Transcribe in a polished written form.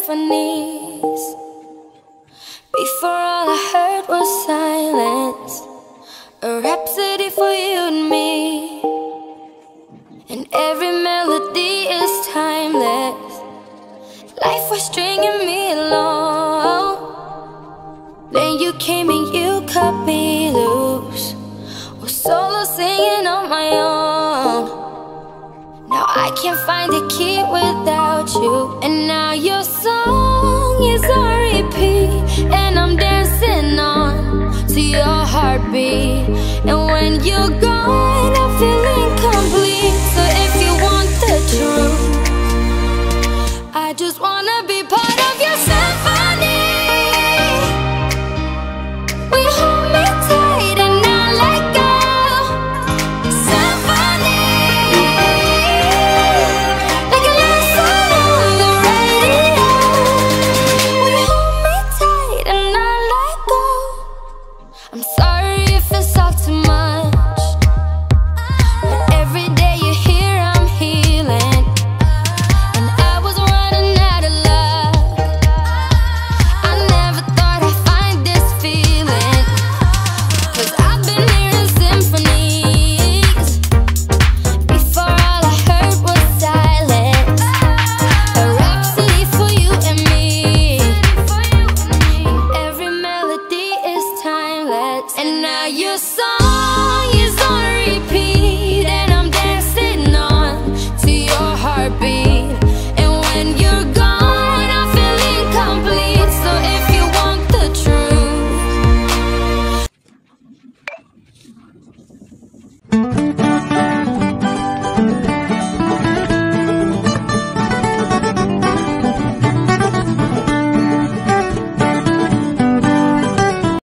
symphonies. Before all I heard was silence, a rhapsody for you and me. And every melody is timeless. Life was stringing me along. Then you came and you cut me loose. Was solo singing on my own. Now I can't find a key without you. And now your song is on repeat, and I'm dancing on to your heartbeat. And when you're gone, I feel it